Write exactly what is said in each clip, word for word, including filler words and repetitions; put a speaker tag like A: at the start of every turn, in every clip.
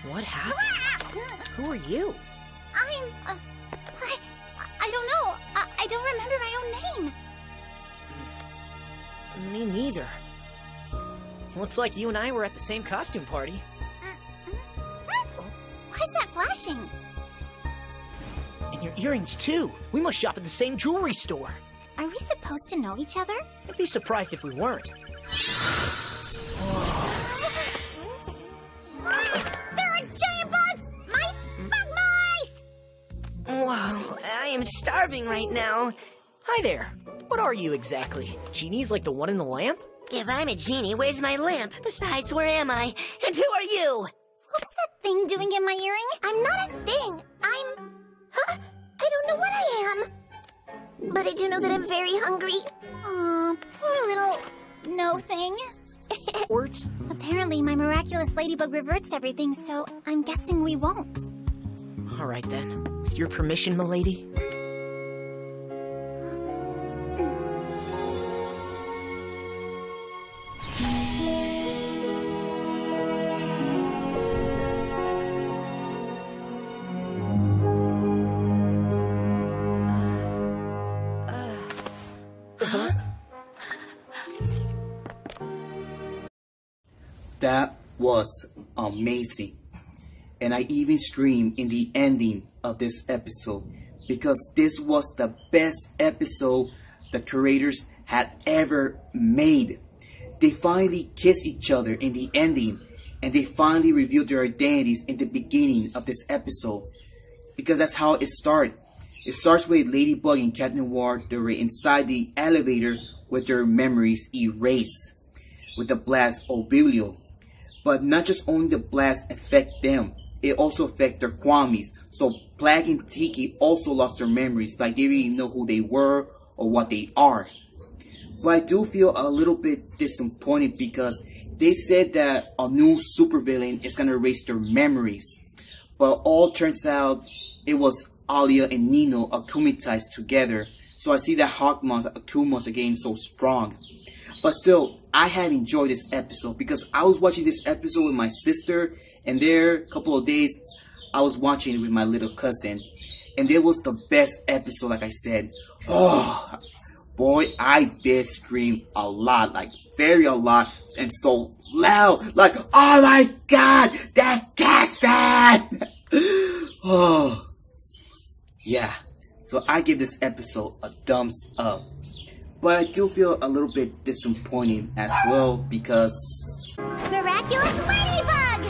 A: What happened? Who are you?
B: I'm, uh, I, I don't know. I, I don't remember my own name.
A: Me neither. Looks like you and I were at the same costume party.
B: Why is that flashing?
A: And your earrings too. We must shop at the same jewelry store.
B: Are we supposed to know each other?
A: I'd be surprised if we weren't.
B: There are giant bugs! Mice! Bug mice!
C: Wow, I am starving right now.
A: Hi there. What are you exactly? Genies like the one in the lamp?
C: If I'm a genie, where's my lamp? Besides, where am I? And who are you?
B: What's that thing doing in my earring? I'm not a thing. I'm... Huh? I don't know what I am. But I do know that I'm very hungry. Aw, poor little... no thing.
A: Words?
B: Apparently, my miraculous Ladybug reverts everything, so I'm guessing we won't.
A: Alright then. With your permission, milady.
D: That was amazing. And I even screamed in the ending of this episode because this was the best episode the creators had ever made. They finally kissed each other in the ending, and they finally revealed their identities in the beginning of this episode, because that's how it started. It starts with Ladybug and Cat Noir. They were inside the elevator with their memories erased with the blast Oblivion. But not just only the blast affect them, it also affect their Kwamis. So Plagg and Tiki also lost their memories, like they didn't even know who they were or what they are. But I do feel a little bit disappointed because they said that a new supervillain is gonna erase their memories. But all turns out it was Alia and Nino akumatized together. So I see that Hawkmon's Akumas are getting so strong. But still, I had enjoyed this episode because I was watching this episode with my sister, and there a couple of days I was watching it with my little cousin, and it was the best episode. Like I said, oh boy, I did scream a lot, like very a lot, and so loud, like oh my god, that cousin. Oh yeah, so I give this episode a thumbs up. But I do feel a little bit disappointed as well because...
B: Miraculous Ladybug!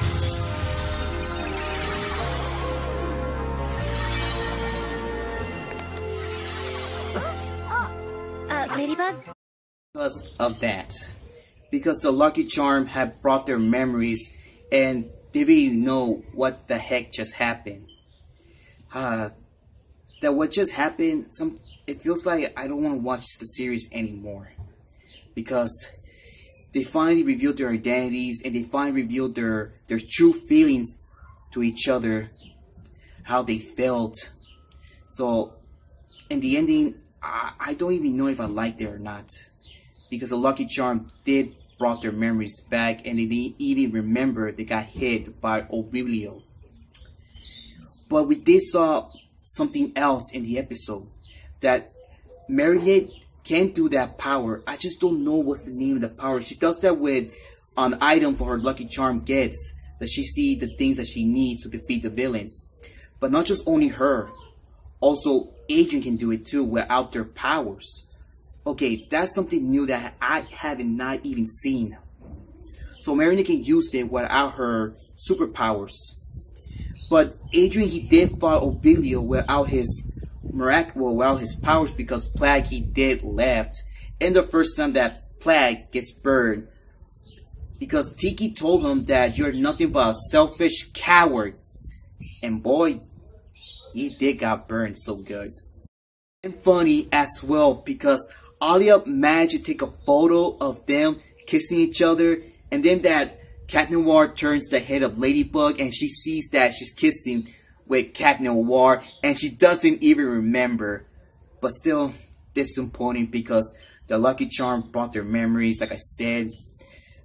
B: uh, Ladybug?
D: Because of that. Because the Lucky Charm had brought their memories and they didn't even know what the heck just happened. Uh, that what just happened, some... It feels like I don't want to watch the series anymore because they finally revealed their identities and they finally revealed their their true feelings to each other, how they felt. So in the ending, I, I don't even know if I liked it or not because the Lucky Charm did brought their memories back and they didn't even remember they got hit by Oblivion. But we did saw something else in the episode. That Marinette can't do that power. I just don't know what's the name of the power. She does that with an item for her Lucky Charm gets. That she sees the things that she needs to defeat the villain. But not just only her. Also, Adrien can do it too without their powers. Okay, that's something new that I haven't not even seen. So Marinette can use it without her superpowers. But Adrien, he did fight Oblivion without his Miraculous, well, his powers because Plagg, he did left. And the first time that Plagg gets burned. Because Tiki told him that you're nothing but a selfish coward. And boy, he did got burned so good. And funny as well because Alia managed to take a photo of them kissing each other. And then that Cat Noir turns the head of Ladybug and she sees that she's kissing with Cat Noir and she doesn't even remember. But still disappointing because the Lucky Charm brought their memories, like I said.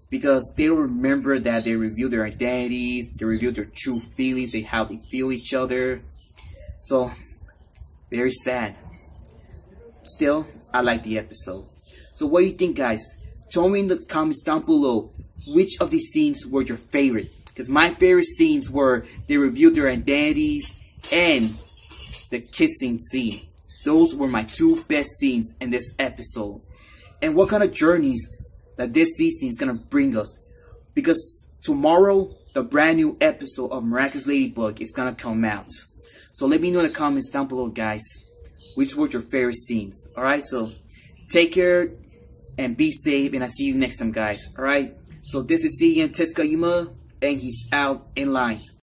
D: because they don't remember that they revealed their identities, they revealed their true feelings, they how they feel each other. So very sad. Still, I like the episode. So what do you think, guys? Tell me in the comments down below which of these scenes were your favorite. Because my favorite scenes were they revealed their identities and the kissing scene. Those were my two best scenes in this episode. And what kind of journeys that this season is gonna bring us, because tomorrow the brand new episode of Miraculous Ladybug is gonna come out. So let me know in the comments down below, guys, which were your favorite scenes. Alright, so take care and be safe, and I'll see you next time, guys. Alright, so this is C N T S U K A I M A, and he's out in line.